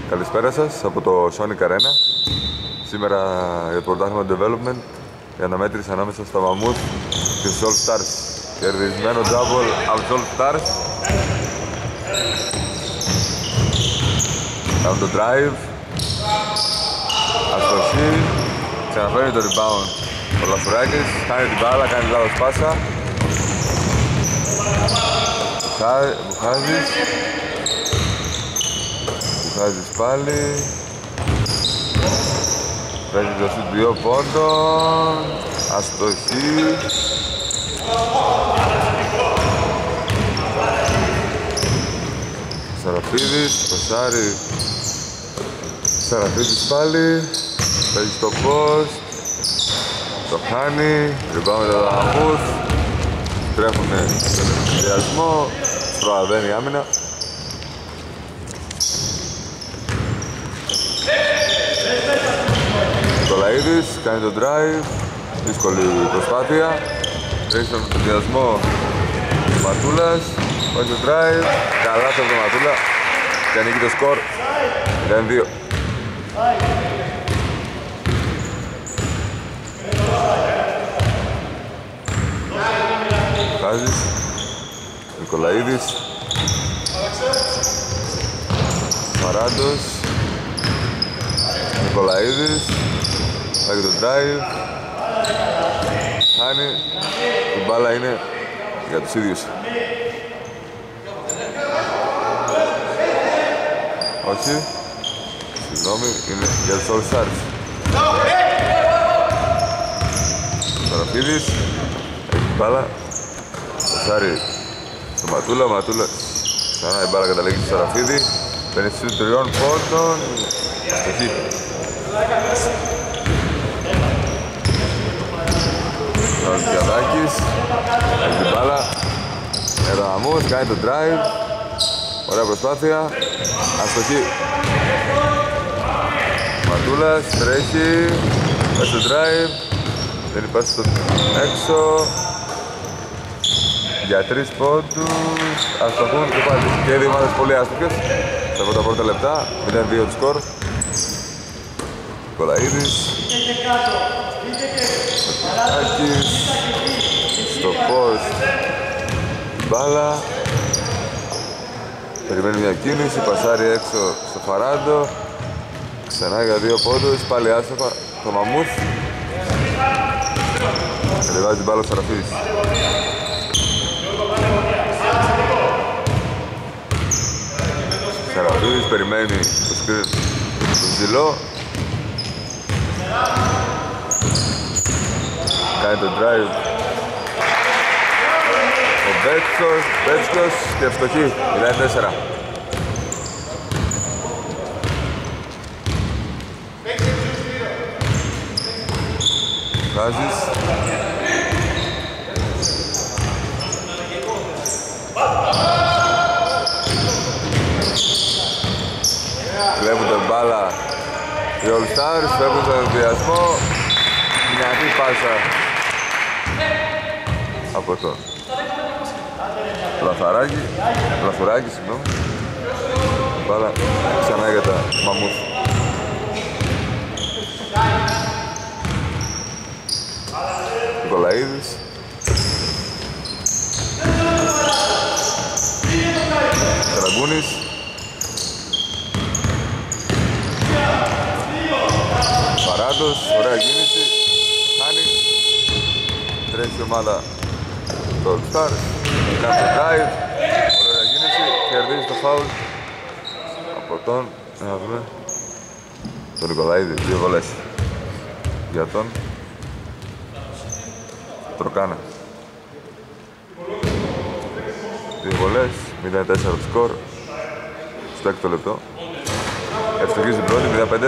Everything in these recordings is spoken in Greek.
Καλησπέρα σας από το Sonic Arena. Σήμερα για το πρωτάθλημα Development, η αναμέτρηση ανάμεσα στα Mammoth και στους All Stars. Κερδισμένο double από τους All Stars. Κάνουν το drive. Αστοχή. Ξαναφέρνει το rebound ο Λαφουράκης. Κάνει την μπάλα, κάνει λάθος πάσα. Μπουχάζης πάλι. Παίζει το σουτ 2 πόντων. Αστοχή. Σαραφίδης, πασάρι. Σαραφίδης πάλι. Παίζει στο post. Το χάνει. Rebound το Mammoth. Τρέχουνε στον ενθουσιασμό. Προλαβαίνει η άμυνα. Νικολαίδης κάνει το drive. Δύσκολη προσπάθεια. Τρέχει στον ενθουσιασμό του Ματούλας. Πάει το drive. Καλά το Ματούλα. Και ανοίγει το σκορ 0-2. Χάζης. Νικολαίδης. Μαράντος. Νικολαίδης. Πάει το drive. Χάνει. Η μπάλα είναι για τους ίδιους. Όχι. Συγγνώμη, είναι για τους All Stars. Σαραφίδης. Έχει την μπάλα. Πασάρι στο Ματούλα. Ματούλα. Ξανά η μπάλα καταλήγει στο Σαραφίδη. Παίρνει στους 3 πόντων. Αστοχή. Ο Διαδάκης. Έχει την μπάλα. Εδώ Mammoth κάνει το drive. Ωραία προσπάθεια. Αστοχή. Ματούλας τρέχει. Πάει στο drive. Δεν υπάρχει στο έξω. Για 3 πόντους. Αστοχούν και πάλι. Και οι δύο ομάδες πολύ άστοχες. Σε αυτά τα πρώτα λεπτά. 0-2 το σκορ. Νικολαίδης. Άκης. Στο post. Μπάλα. Περιμένει μια κίνηση. Πασάρει έξω στο Φαράντο. Ξανά για 2 πόντους. Πάλι άστοχα το Mammoth. Κατεβάζει την μπάλα ο Σαραφίδης. Σαραφίδης περιμένει το screen του Ζηλό. Κάνει το drive ο Μπέτσκος και ευστοχή 0-4. Χάζης. Βλέπουν τον μπάλα οι All Stars, φεύγουν τον ενδιασμό. Δυνατή πάσα από τον Λαφουράκη, συγγνώμη. Μπάλα ξανά για τα Mammoth. Νικολαίδης. Τραγκούνης. Παράντος, ωραία κίνηση. Χάνει. Τρέχει η ομάδα το All Stars. Κάνει το drive. Ωραία κίνηση. Κερδίζει το foul από τον, να δούμε, τον Νικολαίδη. 2 βολές για τον Τροκάνα. 2 βολές, 0-4 το σκορ στο 6ο λεπτό. Ευστοχή στην πρώτη, 0-5.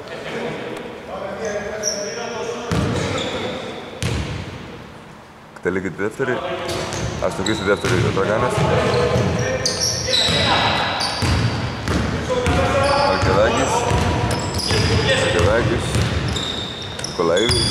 Εκτελεί και τη δεύτερη. Αστοχή στη δεύτερη ο Τρακάνας. Αρκεδάκης. Νικολαίδης.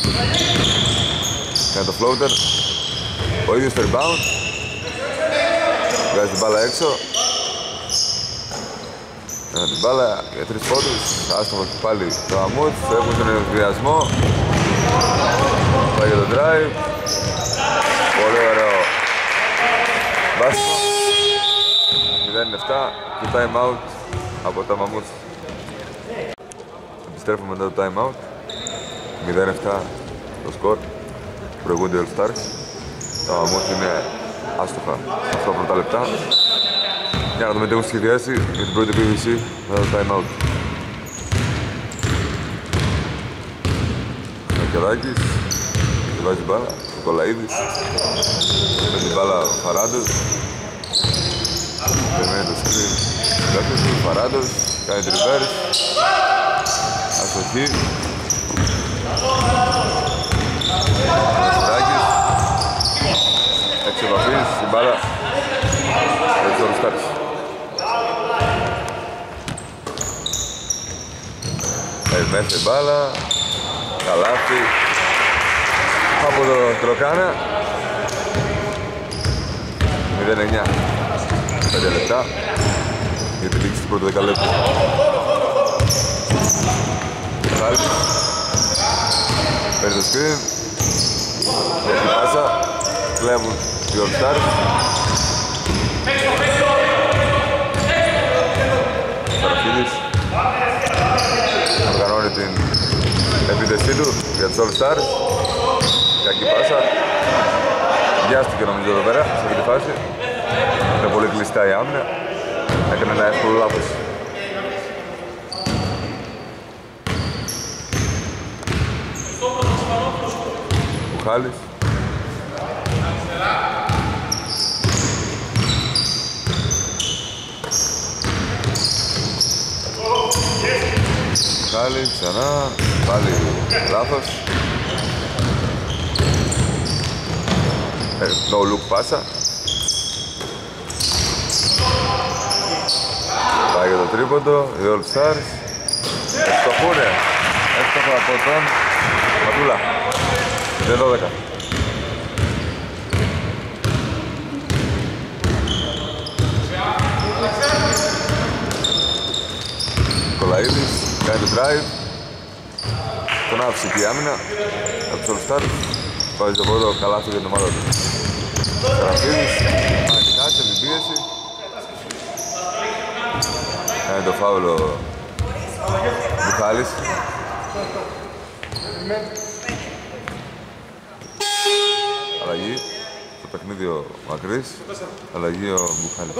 Κάνει το floater. Ο ίδιος το rebound. Βγάζει την μπάλα έξω. Με την μπάλα για 3 πόντους. Άστοχος πάλι το Μαμούτς. Έχουν τον ενθουσιασμό. Πάει για το drive. Πολύ ωραίο μπάσκετ. 0-7 και time out από τα Μαμούτς. Επιστρέφουμε μετά το time out. 0-7 το σκορ. Προηγούνται οι All Stars. Τα Μαμούτς είναι άστοχα στα πρώτα λεπτά. Για να δούμε τι έχουν σχεδιάσει για την πρώτη επίθεση μετά το time out. Μακεδάκης, βάζει την μπάλα, ο Κολαίδης, με την μπάλα ο Φαράντος. Περιμένει το screen, ο Φαράντος, κάνει τριβέρς, αστοχή. Μακεδάκης, έξω επαφής, την μπάλα για τους All Stars. Μέσα η μπάλα, καλάθι από το Τροκάνα. 0-9, 5 λεπτά για τη λήξη του πρώτου δεκαλέπτου. Χάλης παίρνει το screen, για την πάσα, κλέβουν οι All Stars. Σαραφίδης οργανώνει την επίθεσή του για τους All Stars. Κακή πάσα. Βιάστηκε νομίζω εδώ πέρα, σε αυτή τη φάση. Είναι πολύ κλειστά η άμυνα. Έκανε ένα εύκολο λάθος. Ο Χάλης. Χάλης, ξανά, πάλι λάθος. No look πάσα. Πάει για το τρίποντο, οι All Stars. Ευστοχούνε, εύστοχο από τον Ματούλα. 12. Κολαίδης, κάνει το drive. Τον άφησε και η άμυνα από τους All Stars. Βάζει το πρώτο καλάθι για την ομάδα του. Σαραφίδης, αντικάτσε την πίεση. Κάνει το φάουλο Μπουχάλης. Αλλαγή στο παιχνίδι ο Μακρύς. Αλλαγή ο Μπουχάλης.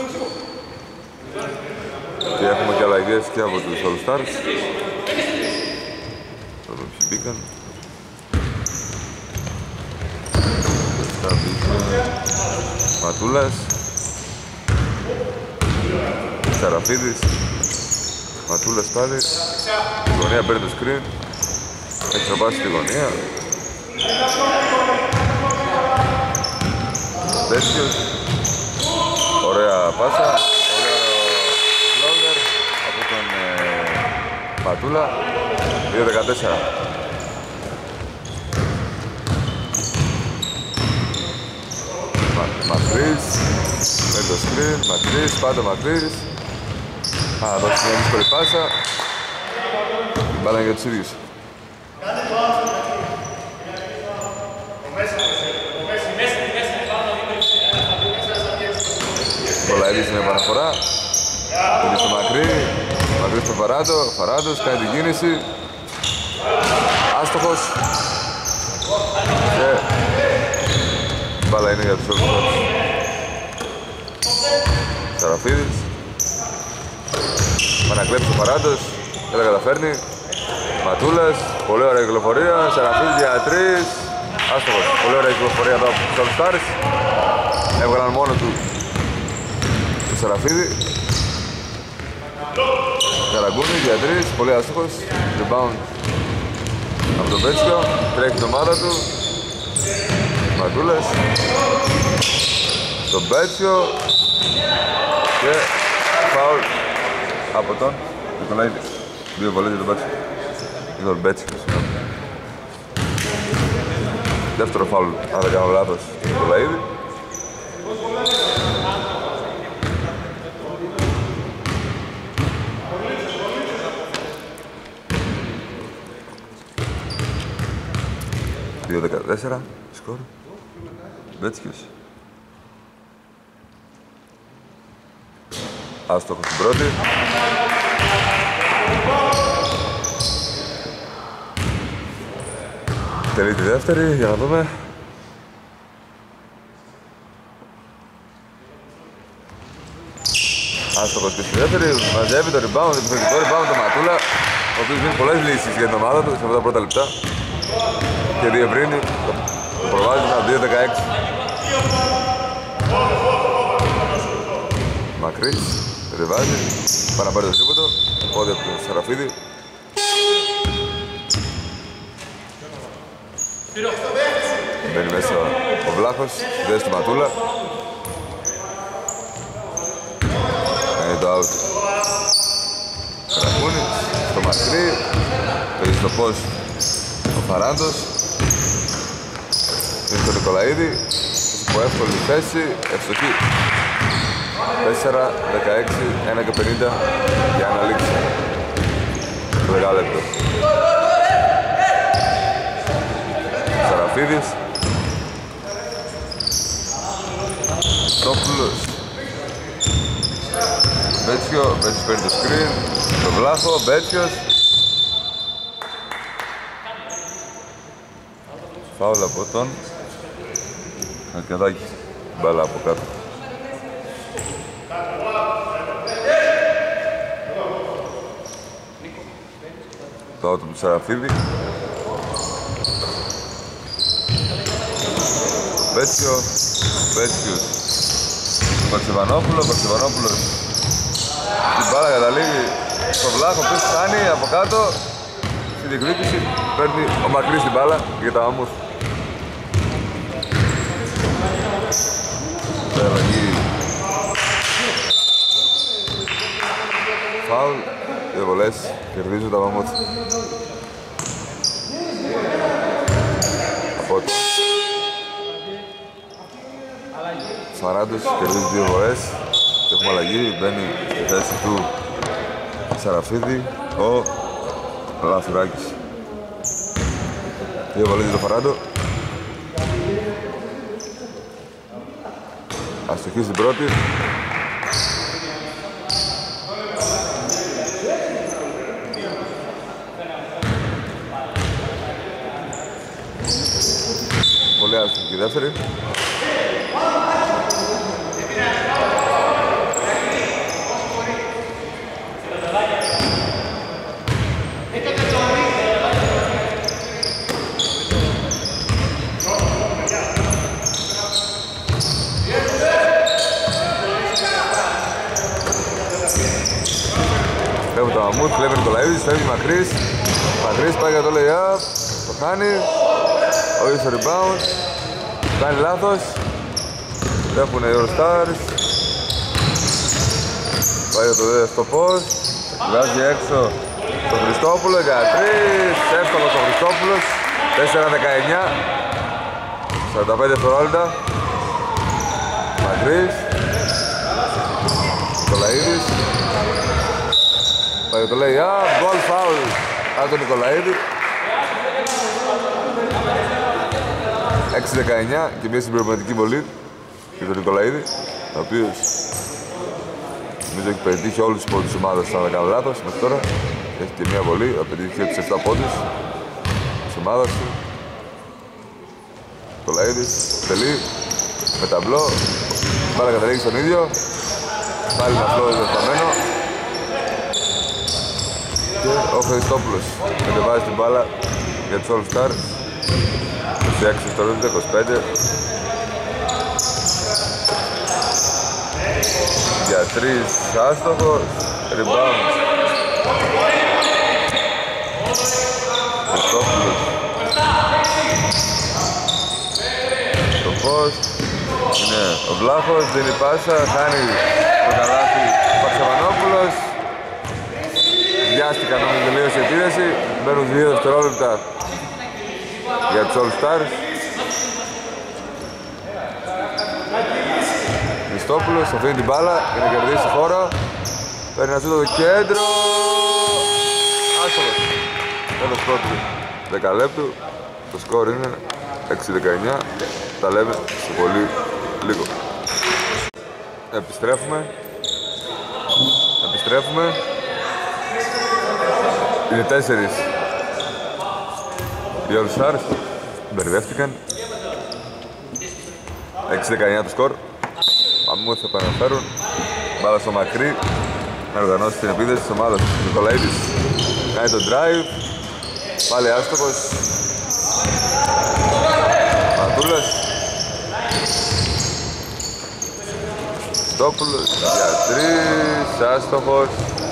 Και έχουμε και αλλαγές και από τους All Stars. Τώρα ποιοι μπήκαν. Ματούλας, Σαραφίδης, Ματούλας πάλι. Η γωνία παίρνει το screen. Έχει τροπάσει τη γωνία. Τέτοιος. Ωραία πάσα. Ωραίο φλόγερ από τον Ματούλα. 2-14. Μακρύς, με το screen, Μακρύς, πάντα Μακρύς. Θα δώσει μια δύσκολη πάσα. Η μπάλα είναι για τους ίδιους. Κολαίδης είναι επαναφορά. Είναι στο Μακρύ, Μακρύς στο Φαράντο, Φαράντος κάνει την κίνηση. Άστοχος. Και η μπάλα είναι για τους All Stars. Σαραφίδης. Πανακλέψει ο Φαράντος. Δεν τα καταφέρνει. Ματούλας. Πολύ ωραία κυκλοφορία. Σαραφίδης για 3. Άστοχος. Πολύ ωραία κυκλοφορία εδώ από τους All Stars. Έβγαλαν μόνο του το Σαραφίδη. Καραγκούνης για 3. Πολύ άστοχος. Rebound από τον Πέτσιο. Τρέχει την ομάδα του. Ματούλας. Στον Πέτσιο. Και φάουλ από τον Νικολαίδη. Δύο βολές για τον Πέτσιο. Για τον Πέτσιο. Δεύτερο φάουλ, αν δεν κάνω λάθος, του Νικολαίδη. 2-14 σκορ. Μπέτσκιος. Άστοχος στην πρώτη. Τελεί τη δεύτερη, για να δούμε. Άστοχος και στη δεύτερη, μαζεύει το rebound, επιθετικό rebound το Ματούλα, ο οποίος δίνει πολλές λύσεις για την ομάδα του σε αυτά τα πρώτα λεπτά και διευρύνει, το προβάζει στα 2-16. Μακρύς, ριβάζει, πάει να πάρει το τρίποντο, πόδι από τον Σαραφίδη. Μπαίνει μέσα ο Βλάχος, δες τη Ματούλα. Είναι το out. Καρακούνης, στο μακρύ, παίζει στο post ο Φαράντος. Είναι στο Νικολαίδη, από εύκολη θέση, ευστοχή. 4, 16, 1 και 50 για να λήξει το δεκάλεπτο. Σαραφίδης, Τόπουλος, Μπέτσιο, Μπέτσιος παίρνει το screen, το Βλάχο, Μπέτσιος. Φάουλ από τον Αρκαδάκη, μπάλα από κάτω. Το out του Σαραφίδη. Μπέτσιο, Μπέτσιος, Παρσεβανόπουλος, την μπάλα καταλήγει στο Βλάχο, ο οποίος φτάνει από κάτω στη διεκδίκηση, παίρνει ο Μακρύς την μπάλα για τα άμμους. Αλλαγή. Φάουλ, δύο βολές, κερδίζουν τα μαμούτ. Από το Φαράντος κερδίζει δύο βολές και έχουμε αλλαγή, μπαίνει στη θέση του Σαραφίδη ο Λαθουράκης. Δύο βολές για το Φαράντο. Αστοχή στην πρώτη. Πολύ αστοχή δεύτερη. Βλέπουμε το Μαμούτ, βλέπει ο Νικολαίδης, φεύγει Μακρύς. Μακρύς πάει για το lay-up, το χάνει. Ο ίδιος το rebound, κάνει λάθος. Βλέπουν οι All Stars. Πάει για το δεύτερο post. Βγάζει έξω τον Χριστόπουλο για 3. Εύκολος ο Χριστόπουλος. 4-19. 45 δευτερόλεπτα. Μακρύς. Νικολαίδης. Πάει το λέει, goal foul από τον Νικολαίδη. 6-19 και μια συμπληρωματική βολή για τον Νικολαίδη, ο οποίος νομίζω έχει πετύχει όλους τους πόντους της ομάδας, αν δεν κάνω λάθος, μέχρι τώρα. Έχει και μια βολή, θα πετύχει και τους 7 πόντους της ομάδας του. Νικολαίδης, τελεί, με ταμπλό, μπάλα καταλήγει στον ίδιο. Πάλι με αυτό δεδομένο. Και ο Χριστόπουλος κατεβάζει την μπάλα για τους All Stars. 26 δευτερόλεπτα, 25. Για 3 άστοχος, rebound. Χριστόπουλος. Το post. Είναι ο Βλάχος, δίνει πάσα, χάνει το καλάθι ο Παρσεβανόπουλος. Βιάστηκαν όμως τελείωσε η επίδεση. Μπαίνουν 2 δευτερόλεπτα για τους All Stars. Χριστόπουλος αφήνει την μπάλα για να κερδίσει χώρο. Παίρνει ένα σούτο το κέντρο. Άστοχος. Τέλος πρώτου δεκαλέπτου. Το σκορ είναι 6-19. Τα λέμε σε πολύ λίγο. Επιστρέφουμε. Είναι 4 οι All Stars. Μπερδεύτηκαν. 6-19 το σκορ. Μαμούθ θα επαναφέρουν. Μπάλα στο μακρύ. Να οργανώσει την επίθεση της ομάδας. Νικολαίδης κάνει το drive. Πάλι άστοχος. Ματούλας. Στόπουλος για 3. Άστοχος.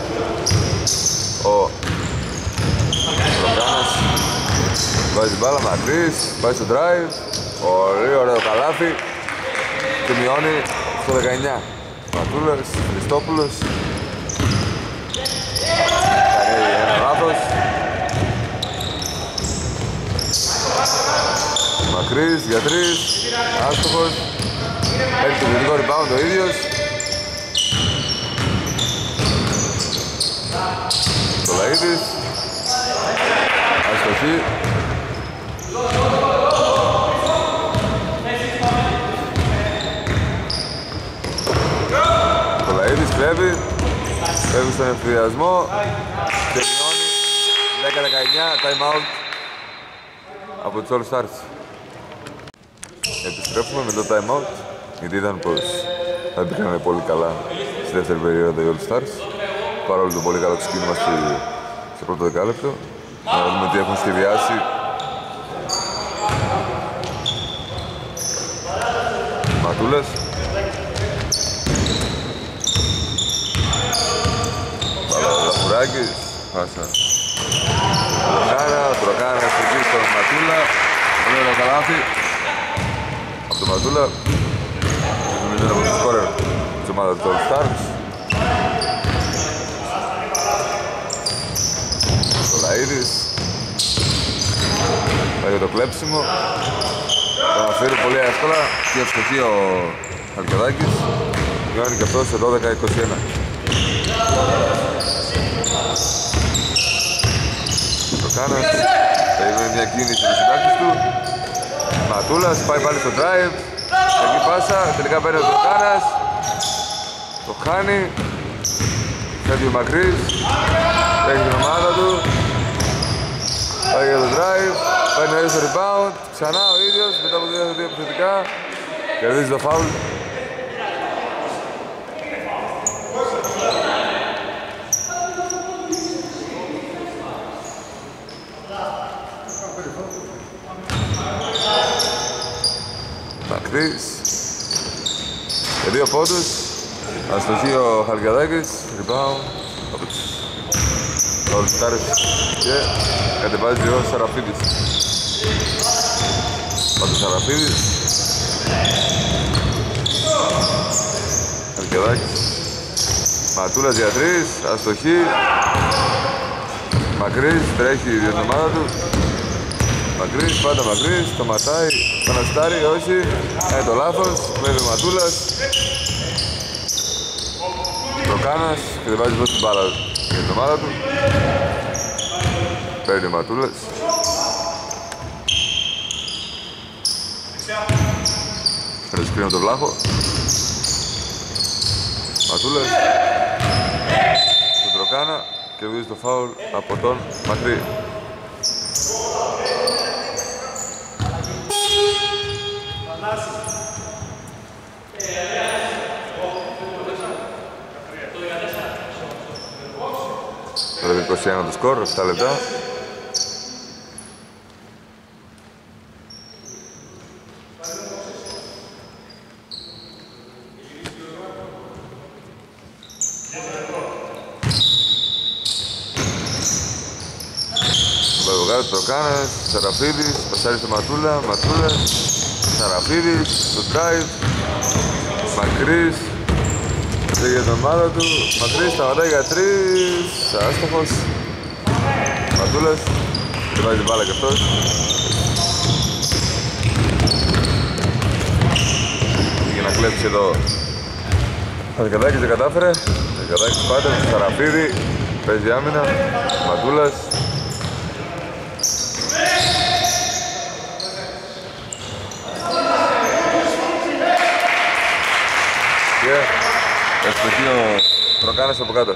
Ο Προκάνας βάζει μπάλα μακρύς. Πάει στο drive. Πολύ ωραίο καλάθι. Και μειώνει στο 19. Ματούλας, Χριστόπουλος. Κάνει ένα λάθος. Μακρύς για 3. Άστοχος. Έχει το κριτικό rebound ο ίδιος. Τολαίδης. Αστοχή. Τολαίδης κλέβει. Φεύγει στον ευθυδιασμό. Τελειώνει 10-19. Time out από τους All Stars. Επιστρέφουμε με το time out, γιατί είδαν πως δεν πήγανε πολύ καλά στη δεύτερη περίοδο οι All Stars, παρόλο το πολύ καλό του κίνημα στο πρώτο δεκάλεπτο. Να δούμε τι έχουν σχεδιάσει. Ματούλας. Λαφουράκης. Πάσα. Τροκάρα εκεί στον Ματούλα. Πολύ ωραίο καλάθι. Από τον Ματούλα. Νομίζω είναι από το σκόρερ της ομάδας του All Stars. Το Λαΐδης. Πάει για το κλέψιμο. Το αναφέρει πολύ εύκολα και ευστοχεί ο Χαλκιαδάκης. Γιώνει και αυτός σε 12-21. Τροκάνας. Περιμένει μια κίνηση του συντάκτης του. Ματούλας πάει πάλι στο drive. Εκεί πάσα, τελικά παίρνει ο Τροκάνας. Το χάνει. Φεύγει ο Μακρύς. Έχει την ομάδα του. Πάει για το drive. Πάει νωρίς στο rebound. Ξανά ο ίδιος μετά από 2 επιθετικά. Κερδίζει το foul. Μακρύς. Και 2 πόντους. Αστοχεί ο Χαλκιαδάκης. Rebound από τους All Stars και κατεβάζει ο Σαραφίδης. Πάντως Σαραφίδης. Χαλκιαδάκης. Ματούλας για 3. Αστοχεί. Μακρύς τρέχει για την ομάδα του. Μακρύς, πάντα Μακρύς, σταματάει, Παναστάρι, όχι, κάνει το λάθος, κλέβει ο Ματούλας. Τροκάνας και δεν βάζει δώσει την μπάλα για την ομάδα του. Παίρνει ο Ματούλας. Παίρνει σκρίνω τον Βλάχο. Ματούλας. Στον Τροκάνα και βγάζει το φάουλ από τον Μακρύ. Τώρα 21 το σκορ, 7 λεπτά. Βαργογάρης, Τροκάνας, Σαραφίδης, πασάρει στο Ματούλα, Ματούλας, Σαραφίδης, το drive, Μακρύς, πήγε για την ομάδα του, Μακρύς σταματάει για 3, άστοχος, Ματούλας, και βάζει την μπάλα και αυτός. Πήγε να κλέψει εδώ, ο Δικαδάκης δεν κατάφερε, ο Δικαδάκης πάντα, στο Σαραφίδη, παίζει άμυνα, Ματούλας. και ευτυχεί ο Τροκάνας από κάτω.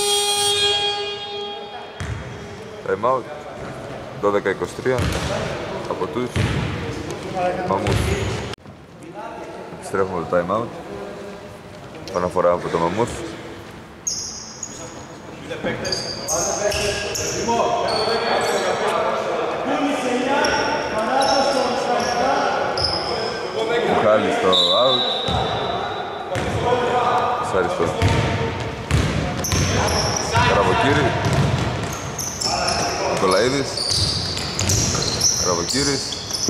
Time out. 12-23 από τους Μαμούθ. Επιστρέφουμε το time out. Παναφορά από το Μαμούθ. Μπουχάλης στο out. Σαριστό. Καραβοκύρη. Νικολαίδης. Καραβοκύρης.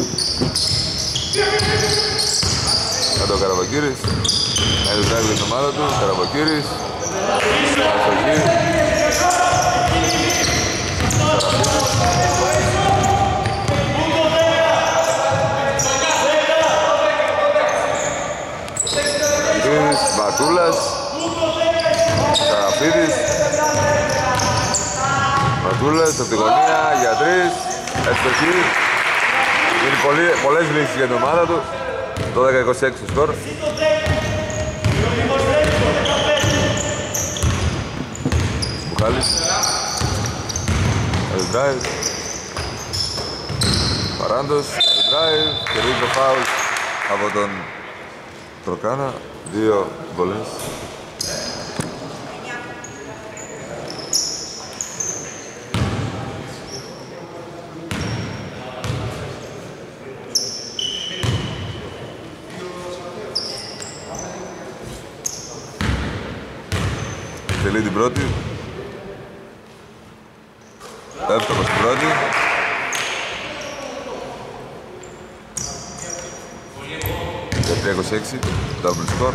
Κάτω Καραβοκύρης. Κάνει το drive για την ομάδα του. Καραβοκύρης. Αστοχή. Ματούλας, Καραφίδης, Ματούλας από τη γωνία για 3, ευτοχή. Είναι πολλές λύσεις για την ομάδα του. 12-26 το σκορ. Μπουχάλης, drive. Παράντος, drive, κερδίζει το φάουλ από τον Τροκάνα. 2 γκολές. Τελεί την πρώτη. Εύκολο στην πρώτη. Για 3-26, double score.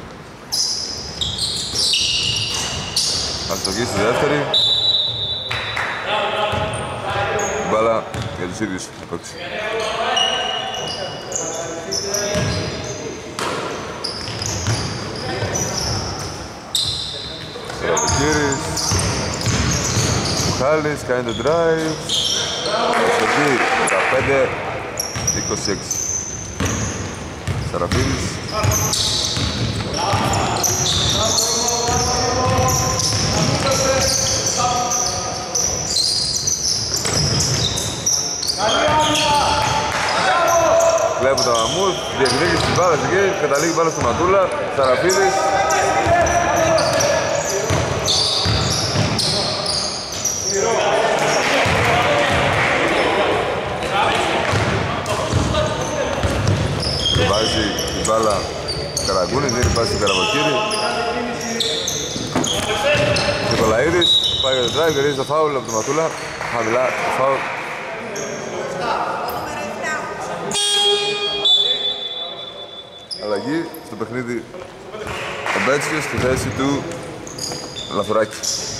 Αστοχή στη δεύτερη. Μπάλα για τους ίδιους απόψη. Σαραβοκύρης. Μπουχάλης κάνει το drive. Αστοχή 15-26. Σαραβίδης. Βλέπω το Μαμούθ, διεκδίκηση της μπάλας εκεί, καταλήγει μπάλα στο Ματούλα, Σαραβίδης. Βάζει την μπάλα Καραγκούνη, δίνει πάση στην Καραβοκύρη. Νικολαίδης, πάει για το drive, γυρίζει το φάουλ από το Ματούλα. Χαμηλά το φάουλ. Αλλαγή στο παιχνίδι ο Μπέτσιος στη θέση του Λαθουράκη.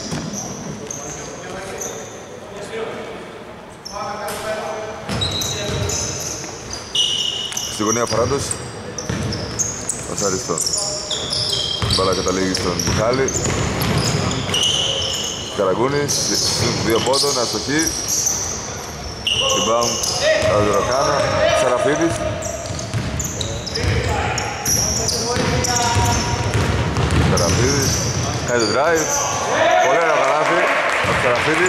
Στη γωνία Παράντος, ο Σαριστό. Μπάλα καταλήγει στον Μπουχάλη. Καραγκούνης, 2 πόντων, αστοχή. Rebound, Τροκάνα, Σαραφίδης. Σαραφίδης, κάνει το drive. Πολύ ωραία καλάθι από το Σαραφίδη.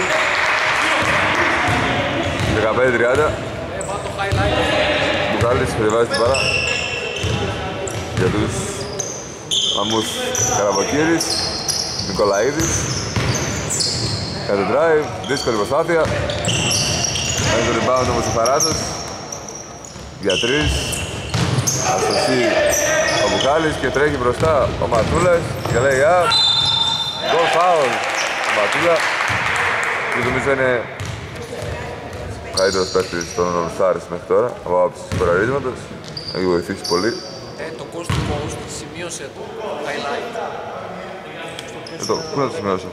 15-30. Μπουχάλης, περιβάζει την μπάλα για τους Μαμούθ. Καραβοκύρης, Νικολαίδης. Κάνει το drive, δύσκολη προσπάθεια. Κάνει το rebound όμως ο Παράντος για 3. Αστοχή ο Μπουχάλης και τρέχει μπροστά ο Ματούλας και λέει up. Goal foul ο Ματούλα και νομίζω είναι καλύτερος παίκτης των All Stars μέχρι τώρα από άποψη σκοραρίσματος. Έχει βοηθήσει πολύ. Το coast to coast σημείωσε το highlight. Πού να το σημειώσω?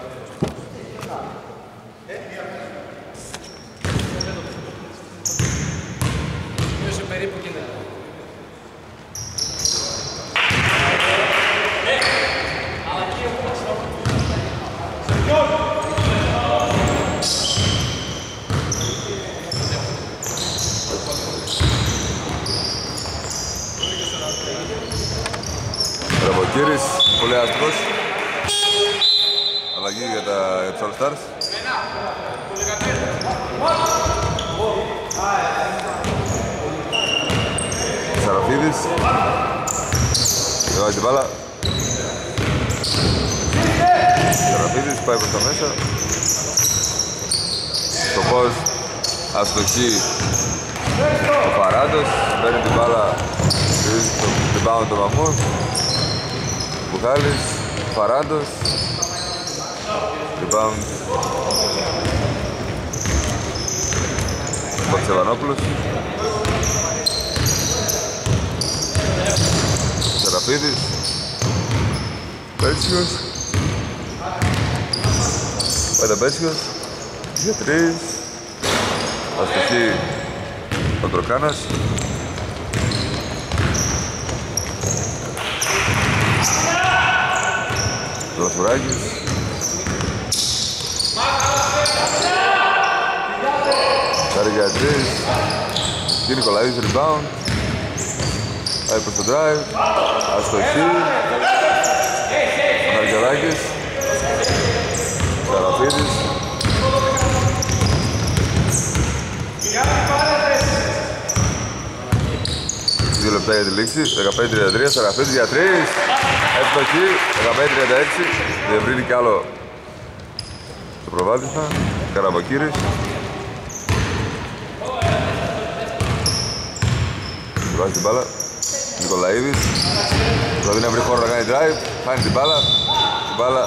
Σημείωσε περίπου και δεν. Ραβοκύρης, πολύ άστοχος. Αλλαγή για τους All Stars. Σαραφίδης. Βάζει την μπάλα. Σαραφίδης πάει προς τα μέσα. Στο πώς αστοχή ο Φαράντος. Παίρνει την μπάλα. Την πάνω το Μαμούν. Μπουχάλης. Φαράντος. Rebound Μπαξεβανόπουλος. Σαραφίδης. Πέτσιος. Πέντε Πέτσιος. Για τρεις. Αστοχή ο Τροκάνας. Λαθουράκης. Πάρει για τρεις. Και Νικολαίδης rebound. Πάει προς το drive. Αστοχή. Μαργελάκης. Σαραφίδης. Δύο λεπτά για τη λήξη. 15-33. Σαραφίδης για τρεις. Αστοχή. 15-36. Διευρύνει κι άλλο το προβάδισμα. Καραβοκύρης. Βάζει την μπάλα. Νικολαίδης. Δηλαδή να βρει χώρο να κάνει drive. Χάνει την μπάλα. Την μπάλα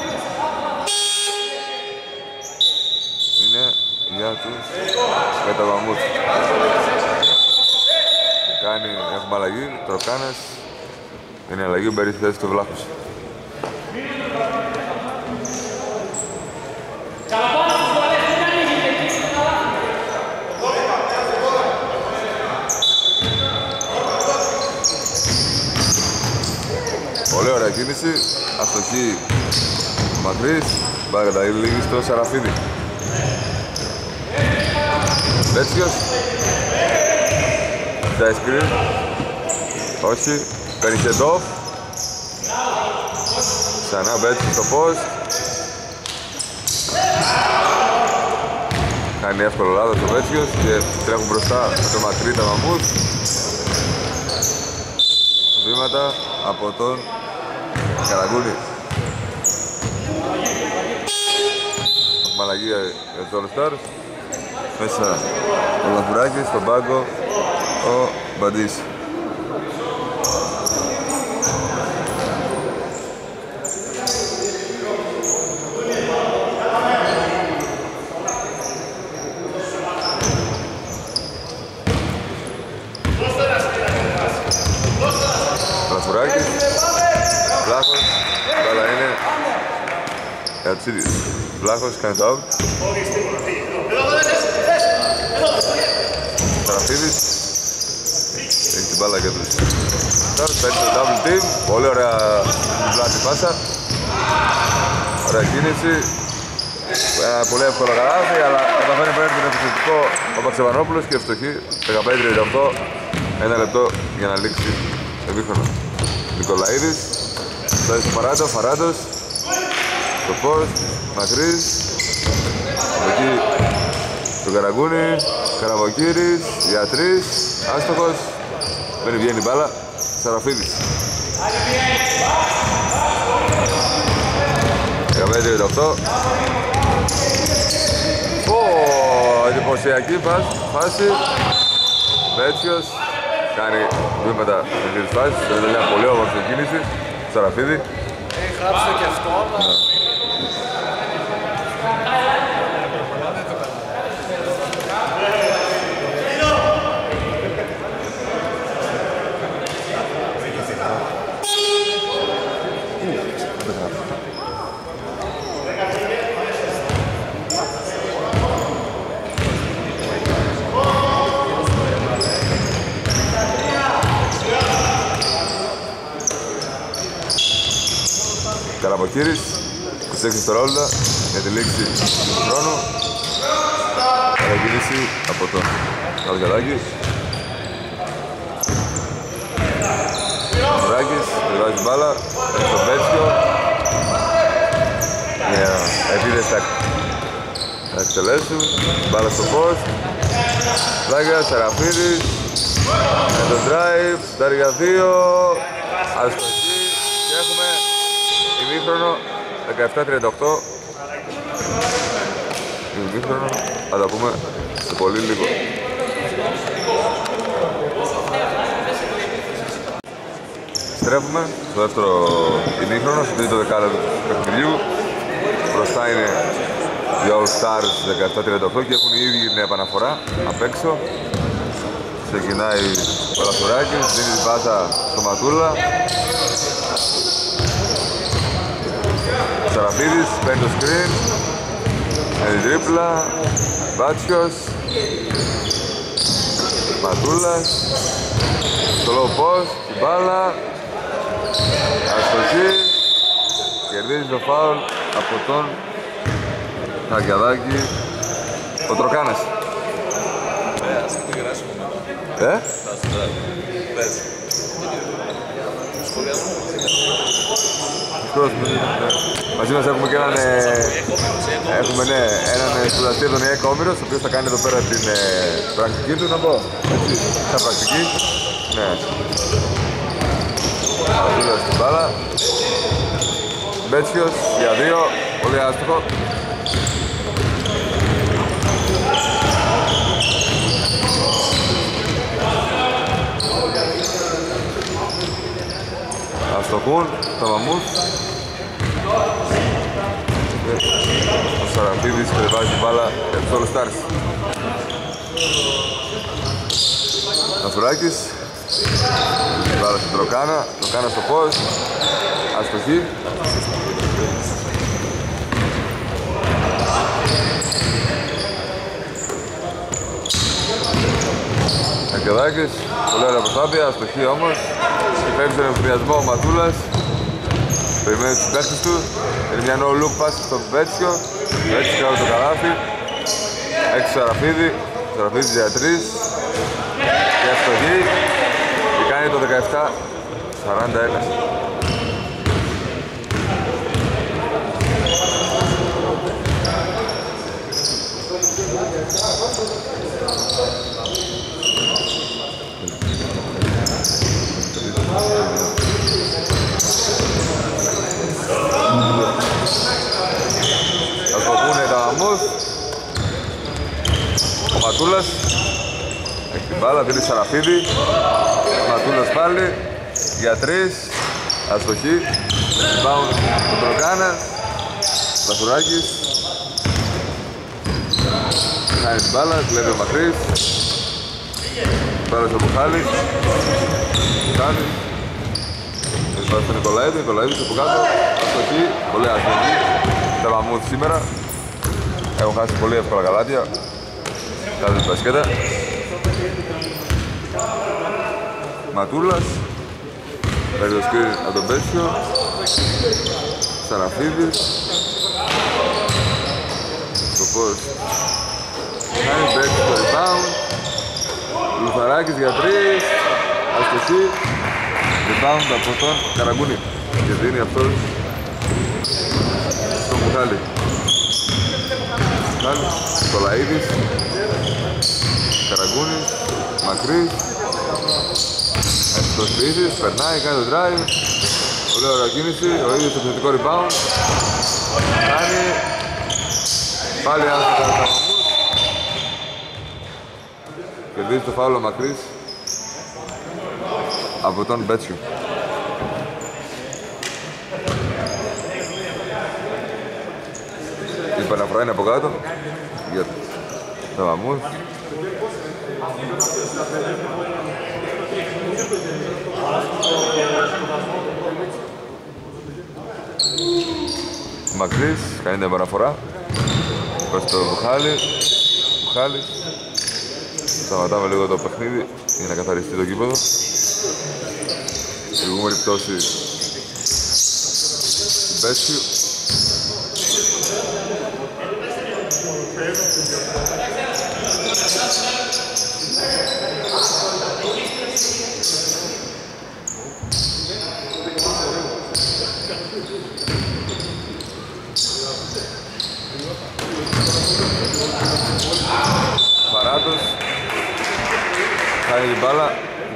είναι για τους Πεταβαμμούς. Έχουμε αλλαγή. Τροκάνας. Είναι αλλαγή. Μπαίνει στη θέση του Βλάχους. Πολύ ωραία κίνηση, αστοχή μακρύς, πάει καταλήγει στο Σαραφίδη. Πέτσιος, side screen, όχι, παίρνει και ντοφ. Ξανά Πέτσιος στο post. Κάνει εύκολο λάθος ο Πέτσιος και τρέχουν μπροστά με το μακρύ τα Μαμούθ. Βήματα από τον Καραγκούνη. Έχουμε αλλαγή για τους All Stars. Μέσα ο Λαφουράκης, στον πάγκο ο Μπαντής. Λαφουράκης, Βλάχος, μπάλα είναι Κατσίδης. Βλάχος κάνει το out. Σαραφίδης έχει την μπάλα για τους Stars, παίρνει το double team. Πολύ ωραία πλάτη πάσα. Ωραία κίνηση. Πολύ εύκολο καράβι, αλλά καταφέρει να παίρνει τον επιθετικό ο Παξεβανόπουλος και ευστοχή 15-38. Ένα λεπτό για να λήξει εμίχρονο. Νικολαίδης, φτάσει στο Φαράντος, στο post, μακρύς, από εκεί στον Καραγκούνη, Καραβοκύρης, για τρεις, άστοχος, δεν βγαίνει μπάλα, Σαραφίδης. 15-38. Εντυπωσιακή φάση, Πέτσιος. Κάνει βήματα με τις φάσεις, είναι μια πολύ όμορφη κίνηση, Σαραφίδη. Έχει γράψει το και αυτό, αλλά... Καραβοκύρης, 26 δευτερόλεπτα για τη λήξη του χρόνου. Παρακίνηση από τον Καλκαδάκη. Μουράκης, κατεβάζει μπάλα, είναι στο Μπέτσιο. Επίδες θα εκτελέσουν, μπάλα στο φως. Πλάγια, Σαραφίδης, με το drive, στάρει για 2, αστοχή και έχουμε ημίχρονο 17-38. Ημίχρονο, θα τα πούμε σε πολύ λίγο. Στρέφουμε στο δεύτερο ημίχρονο, στο τρίτο δεκάλεπτο του παιχνιδιού. Μπροστά είναι οι All Stars 17-38 και έχουν οι ίδιοι την επαναφορά απ' έξω. Ξεκινάει ο Λαθουράκης, δίνει την πάσα στο Ματούλα. Σαραφίδης, παίρνει το screen, με την τρίπλα, Μπάτσιος, Ματούλας, στο low post, την μπάλα, αστοχή, κερδίζει το φάουλ από τον Χαγκιαδάκη, ο Τροκάνας. Μαζί μας έχουμε και έναν σπουδαστή τον ΙΕΚ Όμηρος, ο οποίος θα κάνει εδώ πέρα την πρακτική του, να πω, έτσι, σαν πρακτική. Ναι. Αζούλας στην μπάλα. Μπέτσιος για 2, πολύ άστοχο. Αστοχούν, τα μαμούς. Ο Σαραφίδης κατεβάζει την μπάλα για τους All Stars. Νασουράκης. Την μπάλα στην Τροκάνα. Τροκάνα στο πώς. Αστοχή. Ακεδάκης. Πολύ ωραία προσπάθεια. Αστοχή όμως. Και φεύγει στον εμφυδιασμό ο Ματούλας. Περιμένει τους παίκτες του. Είναι μια no look pass στο Μπέτσιο. Έτσι κάνει το καλάθι. Έξω Σαραφίδη. Σαραφίδης για 3. Και αστοχή. Και κάνει το 17-41. Ο Ματούλας έχει την μπάλα, δίνει Σαραφίδη. Ματούλας πάλι για 3. Αστοχή. Rebound του Τροκάνα. Λαθουράκης. Χάνει την μπάλα, κλέβει ο Μακρύς. Μπάλα στο Μπουχάλη. Μπουχάλη. Πάει στον Νικολαίδη, Νικολαίδης από κάτω. Αστοχή, πολύ αστοχή. Τα μαμούθ σήμερα. Έχουν χάσει πολύ εύκολα καλάτια. Κάτω την μπασκέτα. Ματούλας. Παίρνει το σκριν από τον Μπέτσιο. Σαραφίδης. Στο πώς. Κάνει Μπέτσιο το rebound. Λουθαράκης για 3. Αστοχή. Rebound από τον Καραγκούνη. Και δίνει αυτός στον Μπουχάλη. Κολαίδης, Καραγκούνης, Μακρύς, Αστοσπίδης, περνάει, κάνει το drive. Πολύ ωραία κίνηση, ο ίδιος το θετικό rebound. Κάνει, πάλι άστοκα τα μαμούς. Κερδίζει το φάουλο Μακρύς από τον Μπέτσιο. Η επαναφορά είναι από κάτω για τα μαμούς. Μακρύς κάνει την επαναφορά προς το Μπουχάλη. Μπουχάλης. Σταματάμε λίγο το παιχνίδι για να καθαριστεί το κήπεδο. Η προηγούμενη πτώση Μπέτσιου.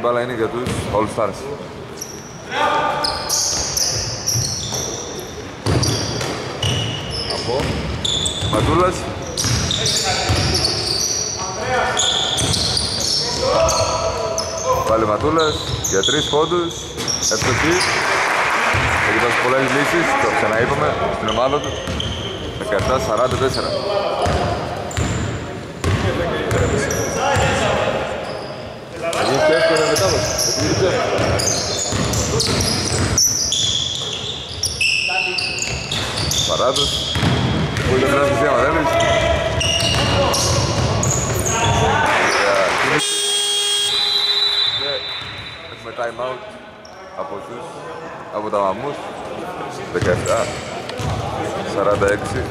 μπάλα είναι για τους All Stars. Από Ματούλας. Πάλι Ματούλας για 3 πόντους. Ευτυχή. Έχει δώσει πολλές λύσεις, το ξαναείπαμε στην ομάδα του. 17-44. Είναι εύκολο μετάβαση. Παράδοση. Πολύ καλά στη θέα Μαδέλης. Και έχουμε time out από τα μαμμούς. 17-46.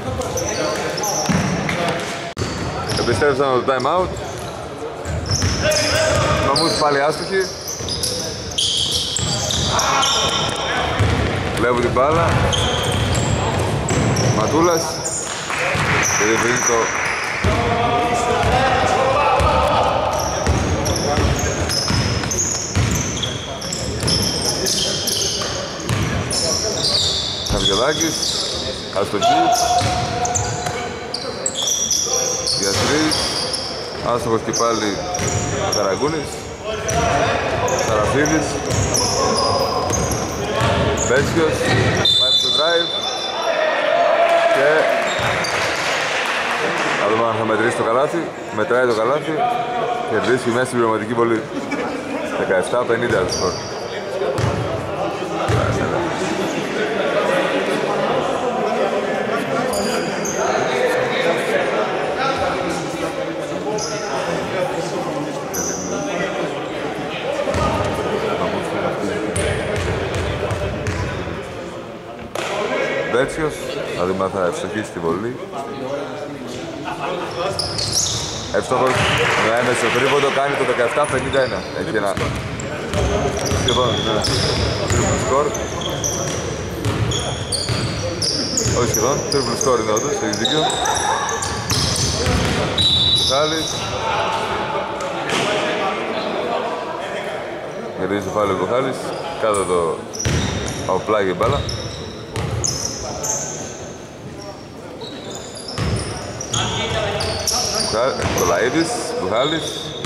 Επιστρέψαμε το time out. Μαμμούς πάλι άστοχοι. Βλέπω την μπάλα. Ματούλας και δεν βρει το Καβιολάκης, αστοχή για 3, άστοχος και πάλι Καραγκούνης, Σαραφίδης, Μπέτσιος, πάει στο drive και να δούμε αν θα μετρήσει το καλάθι. Μετράει το καλάθι, κερδίσει μέσα στην πληρωματική βολή. 17-50 το σκορ. Μπέτσιος, θα δούμε αν θα ευστοχίσει τη βολή. Εύστοχος, με έμεσο τρίποντο, κάνει το 17-51. Έχει ένα σχεδόν τρίπλο σκορ. Όχι σχεδόν, τρίπλο σκορ είναι όντως, έχει δίκιο. Κουχάλης. Γυρίζει το φάλιο Κουχάλης, κάτω το αοπλάγι μπάλα. Κολαίδης, Μπουχάλης.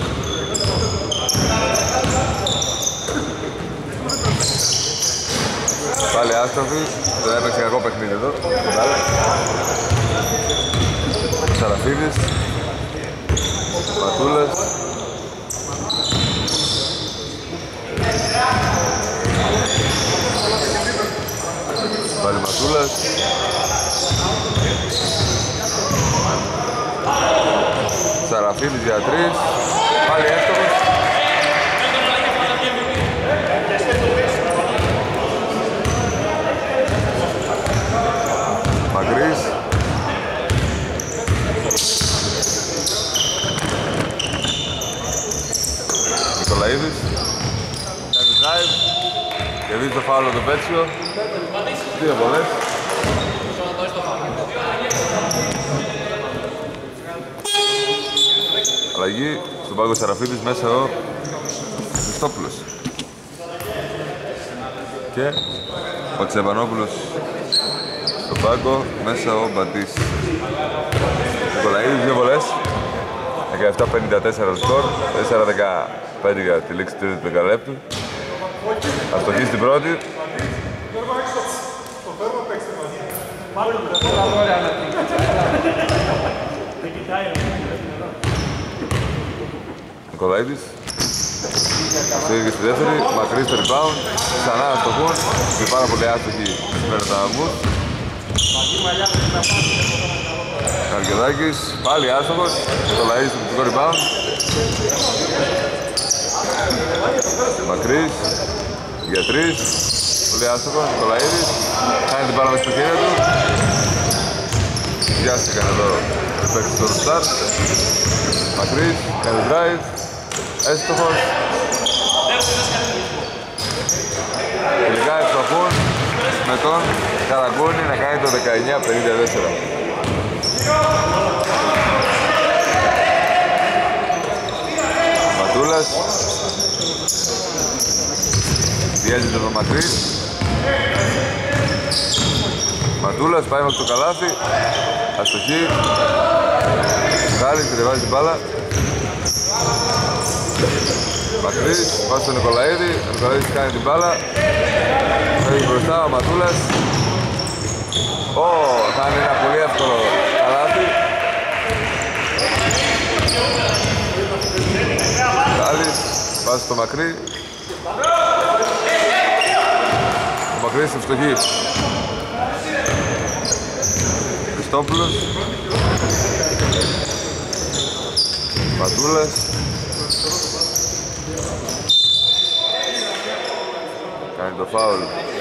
Πάλι άστροφη, δεν έπαιξε κακό παιχνίδι εδώ. Σαραφίδης, Ματούλας. Πάλι Ματούλας. Σαραφίδης για 3, πάλι εύστοχος. Μακρύς. Νικολαίδης. Κάνει drive. Κερδίζει το φάουλο το Πέτσιο. 2 βολές. Αλλαγή στον πάγκο Σαραφίδης, μέσα ο Χριστόπουλος και ο Τσεβανόπουλος στον πάγκο, μέσα ο Μπατής. Νικολαίδης, 2 βολές, 17-54 σκορ, 4-15 για τη λήξη του δεκαλέπτου. Αστοχή στην πρώτη. Νικολαίδης. Στήριγε στη δεύτερη, μακρύ στο rebound, ξανά αστοχούν και πάρα πολύ άστοχοι σήμερα τα αμούς. Καρκεδάκης, πάλι άστοχος, Νικολαίδης στο πιτικό rebound. Μακρύς, για 3, πολύ άστοχος, Νικολαίδης, κάνει την μπάλα μες στο χέρι του. Βιάστηκαν εδώ οι παίκτες του All Stars. Μακρύς, κάνει drive, έστοχος. Τελικά ευστοχούν με τον Καραγκούνη να κάνει το 19-54. Ματούλας, Πιέζεται το μακρύ. Ματούλας πάει με το καλάθι. Αστοχή. Χάλης κρυβάζει την μπάλα. Μακρύς, πάει στον Νικολαίδη. Ο Νικολαίδης κάνει την μπάλα. Φεύγει μπροστά ο Ματούλας. Θα είναι ένα πολύ εύκολο καλάθι. Χάλης, πάει στο μακρύ. Ο μακρύς είναι φτωχή. Χριστόπουλος. Ματούλας. Κάνει το φάουλ.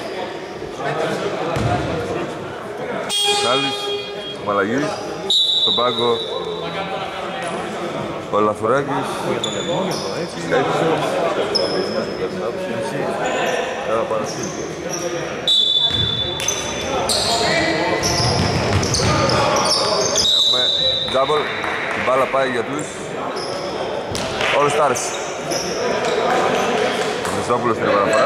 Μιχάλης, ο Μαλαγής, στον πάγκο ο Λαθουράκης. Έχουμε double, η μπάλα πάει για τους All Stars. Ο Μεσόπουλος στην επαναφορά.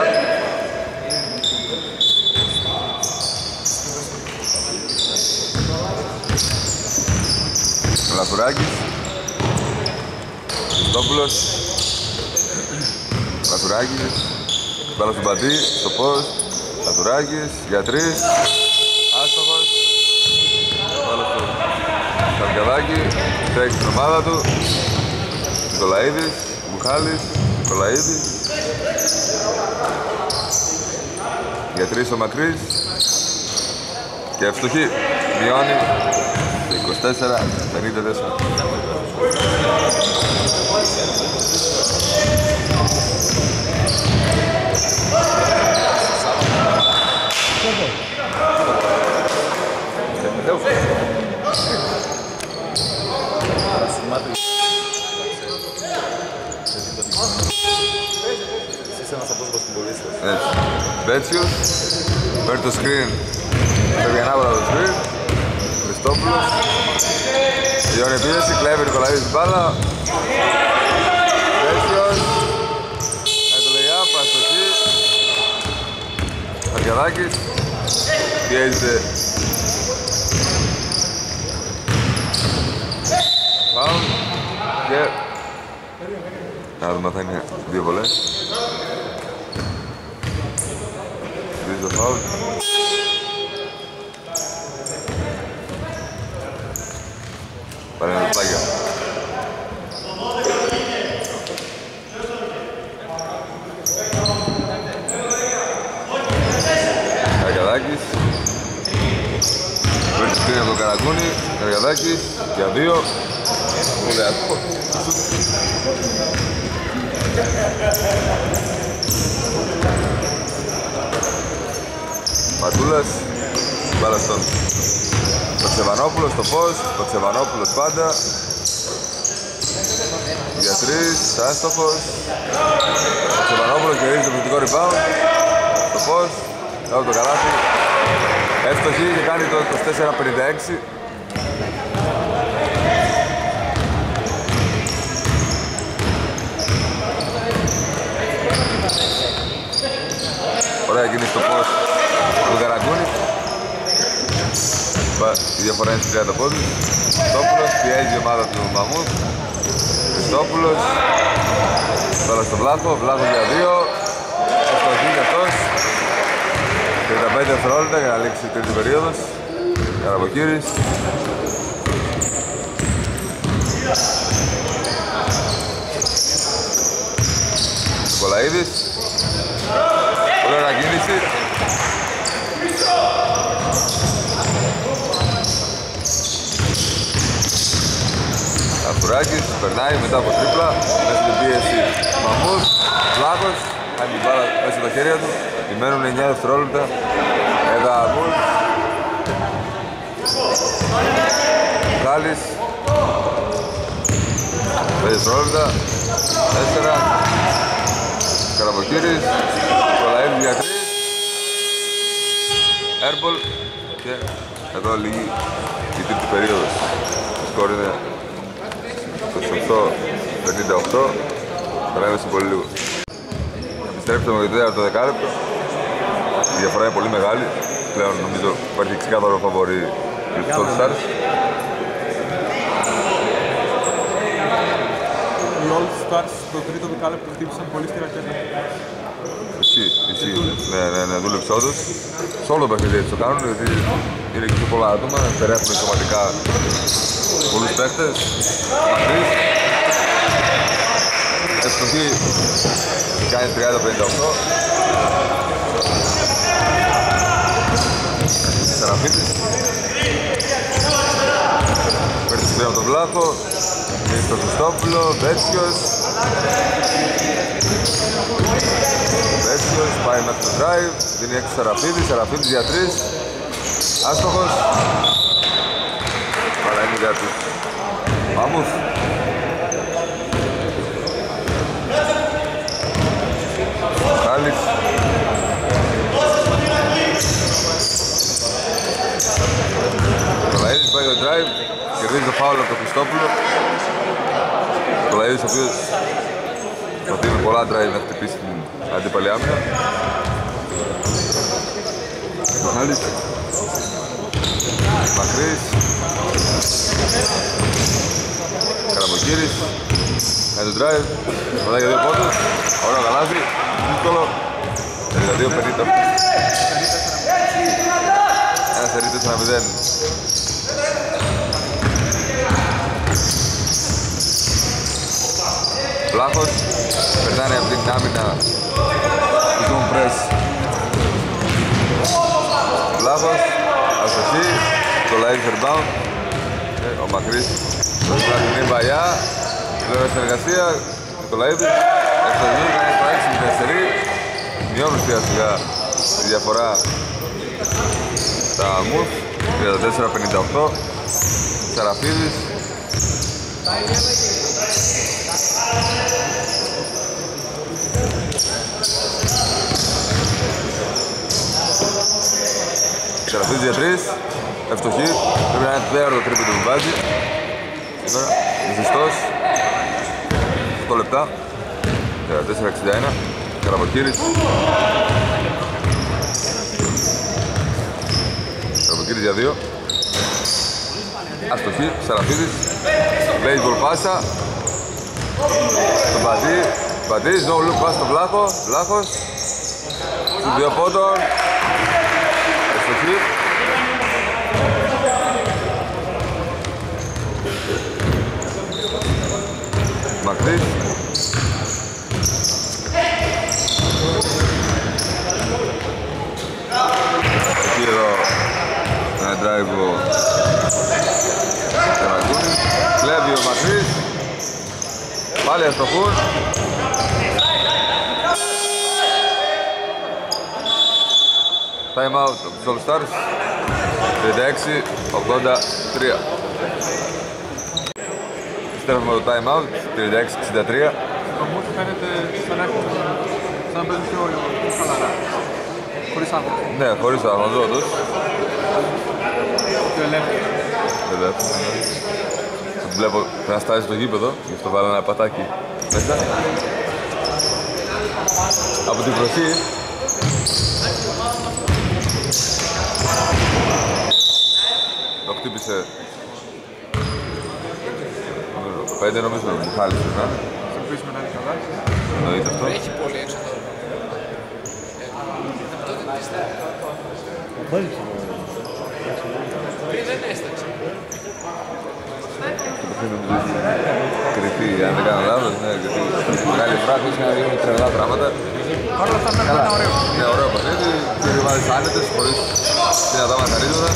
Ο Λαθουράκης. Χριστόπουλος. Λαθουράκης. Μπάλα στον Παντή, στο post. Λαθουράκης, για 3. Άστοχος. Μπάλα στο Καρκαδάκι. Τρέχει στην ομάδα του. Νικολαίδης, Μπουχάλης, Νικολαίδης. Για 3 ο Μακρύς. Και ευστοχή. Μειώνει 24-54. Μπέτσιος, παίρνει το screen, φεύγει ανάποδα το screen. Χριστόπουλος, τελειώνει επίθεση, κλέβει Νικολαίδης την μπάλα. Μπέτσιος, κάνει το lay-up, αστοχή. Καριαδάκης, πιέζεται. Φάουλ και... να δούμε αν θα είναι 2 βολές. Το φάουλ. Πάνε λεπτάκια. Καριαδάκης. Παίρνει τη σκρίνη από τον Καρακούνη. Καριαδάκης για 2. Πολύ άτυπο. Ματούλας, μπάλα στον Τσεβανόπουλο στο φως, ο Τσεβανόπουλος πάντα. Για 3, άστοχος. Ο Τσεβανόπουλος κερδίζει το πληκτικό rebound. Στο φως, κάτω το καλάθι. Εύστοχη και κάνει το 24-56. Ωραία κίνηση στο φως του Καραγκούνη. Η διαφορά είναι στις 30 πόντους. Χριστόπουλος, πιέζει η ομάδα του Μαμούθ. Χριστόπουλος. Τώρα στο Βλάχο, Βλάχο για 2. Ευστοχή για αυτός. 35 δευτερόλεπτα για να λήξει η τρίτη περίοδος. Καραμποκύρης. Νικολαίδης. Πολύ ωραία κίνηση. Αστουράκης, περνάει μετά από τρίπλα. Μέσα στην πίεση Μαμούθ. Βλάχος, κάνει την μπάλα μέσα στα χέρια του. Μένουν 9 δευτερόλεπτα. Εδώ Αγούλ. Γάλλης. 5 δευτερόλεπτα. 4. Καραμποκύρης. Κολαίδης για 3. Airball. Και εδώ λίγη η τρίτη περίοδος. Το σκορ είναι 28-58. Περνάμε σε πολύ λίγο. Επιστρέψαμε για το τέταρτο δεκάλεπτο. Η διαφορά είναι πολύ μεγάλη. Πλέον νομίζω υπάρχει ξεκάθαρο φαβορί για τους All Stars. Οι All Stars στο τρίτο δεκάλεπτο χτύπησαν πολύ στη ρακέτα. Ισχύει. Ναι, δούλεψε όντως. Σε όλο το παιχνίδι έτσι το κάνουν, γιατί είναι και πιο πολλά άτομα, περέφουν σωματικά πολλούς παίχτες. Μακρύς. Ευστοχή κάνει 30-58. Σαραφίτης. Παίρνει τη από τον Βλάχο. Είναι στο Χριστόπουλο, Βέτσιος. Βέτσιος πάει μέχρι το drive, δίνει έξω Σαραφίδης, Σαραφίδης για 3. Άστοχος. Αλλά είναι για τους Μάμους. Χάλης. Το Λαΐδης πάει το drive, κερδίζει το φάουλ από τον Χριστόπουλο. Το Λαΐδης ο οποίος προτείνει πολλά drive να χτυπήσει την αντίπαλη άμυνα. Το Χάλης. Μακρύς. Καραμποκύρης. Κάνει το drive. Πατάει για 2 πόντους. Ωραίο καλάθι. Δύσκολο. 32-50. Ένα σερί 4-0. Βλάχος. Περνάνε από την άμυνα του Zoom Press. Βλάχος. Αστοχή. Το live rebound. Ο Μακρύς. Το πλάτινη παλιά. Λέω συνεργασία. Το live. Ευτοχή. Κάνει το 6-4. Μειώνουν σιγά τη διαφορά τα Μουθ. 34-58. Σαραφίδης. Σαραφίδης για 3. Ευτοχή. Πρέπει να είναι το τέταρτο τρίποντο που βάζει. Σήμερα. Ζεστός. 8 λεπτά. 34-61. Καραμποκύρης. Καραμποκύρης για 2. Αστοχή. Σαραφίδης. Baseball πάσα. Στον Πατή. Πατής. No look pass στον Βλάχο. Βλάχος. Στους 2 πόντων. Αστοχή. Μακρύς. Εκεί εδώ ένα drive ο Καραγκούνης. Κλέβει ο Μακρύς. Πάλι αστοχούν. Time out από τους All Stars. 36-83. Στρέφουμε το time out. 36-63. Το Μούθ φαίνεται σαν να παίζει πιο χαλαρά. Χωρίς άγχος. Ναι, χωρίς άγχος όντως. Πιο ελεύθερο. Βλέπω να στάζει στο γήπεδο, γι' αυτό βάλω ένα πατάκι μέσα. Από την βροχή. Το χτύπησε. Το 5 νομίζω μου χάλισε, να. Σε πείσουμε να είναι καλά. Εννοείται αυτό. Έχει πολύ έξω τώρα. Τότε τι στέλνει. Πριν δεν έσταξε. Κρυφή, αν δεν κάνω λάθος, ναι, γιατί μεγάλη φράχος είναι να γίνουν τρελά πράγματα. Παρ' όλα αυτά είναι ένα ωραίο. Ναι, ωραίο παιχνίδι, και ρημάδες άνετες, χωρίς δυνατά μαχαρίζοντα.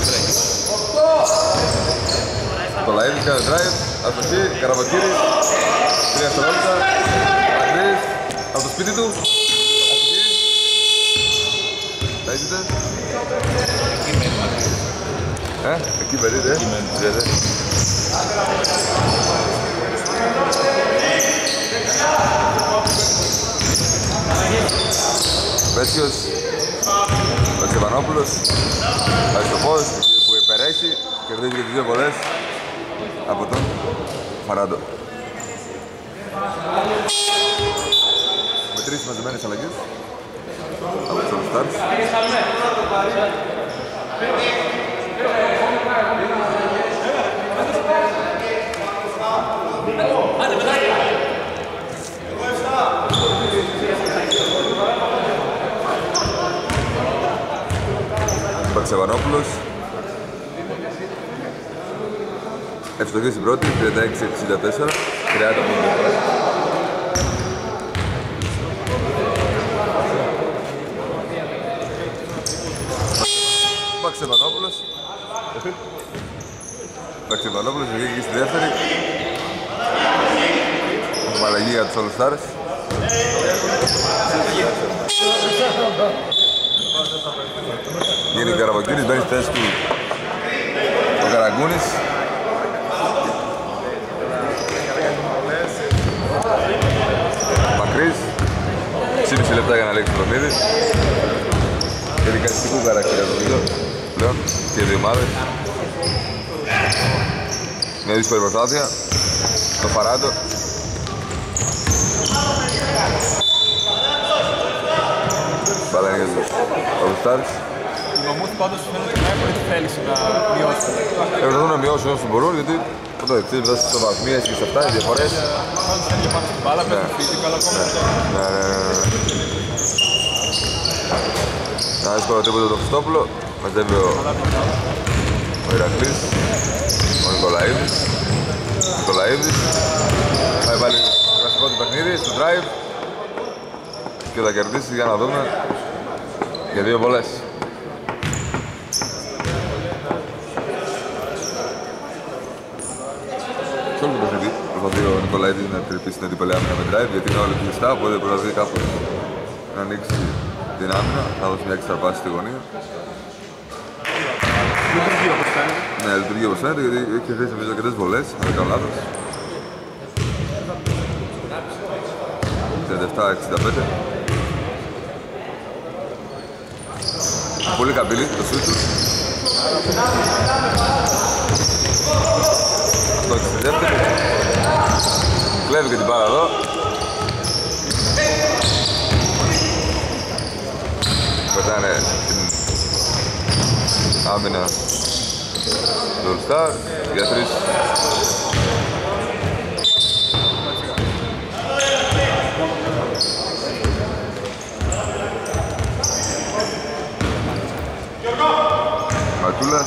Το Λαΐδης κάνει drive, αστοχή, Καραμποκύρης, 3 δευτερόλεπτα, Μακρύς, από το σπίτι του, αστοχή, παίζεται. Εκεί περίπου, Βέτσιος, ο Τσεβανόπουλος, πάει στο φως που υπερέχει, κερδίζει και τις 2 βολές από τον Φαράντο. με 3 μαζεμένες αλλαγές από τους All Stars. Παξεβανόπουλος ευστοχή στην πρώτη, 36-64, 30 πόντους. Παξεβανόπουλος βγήκε στη δεύτερη. Έχουμε αλλαγή για τους All Stars. Γίνει Καραβοκύρης, μπαίνει στη θέση του ο Καραγκούνης. Μακρύς, 6,5 λεπτά για να λήξει το παιχνίδι. Διαδικαστικού χαρακτήρα το βίντεο πλέον και οι δύο ομάδες. Μια δύσκολη προσπάθεια, το Φαράντο. Μπάλα είναι για τους All Stars. Οι Μαμούθ πάντως φαίνονται να έχουν τη θέληση να μειώσουν. Προσπαθούν να μειώσουν όσο μπορούν, γιατί το δεξί φτάσει στο βαθμίες και σε αυτά οι διαφορές. Πάντως θέλει πάνω στην μπάλα, με το φύζικο, αλλά ακόμα ένα δύσκολο τίποτα το Χριστόπουλο. Μαζεύει ο Ηρακλής, ο Νικολαίδης. Θα βάλει το κλασικό του παιχνίδι στο drive και θα κερδίσει, για να δούμε, για 2 βολές. Σε όλο το παιχνίδι προσπαθεί ο Νικολαίδης να τρυπήσει την αντίπαλη άμυνα με drive, γιατί είναι όλοι κλειστά, οπότε προσπαθεί κάπως να ανοίξει την άμυνα, να δώσει μια έξτρα πάση στη γωνία. λειτουργεί όπως φαίνεται. Ναι, λειτουργεί όπως φαίνεται, γιατί έχει χρήσει νομίζω αρκετές βολές, αν δεν κάνω λάθος. 37-65. Πολύ καμπύλη το σούτ του. Αυτό και στη δεύτερη. Κλέβει και την μπάλα εδώ. Πετάνε την άμυνα του All Star για 3. Ματούλας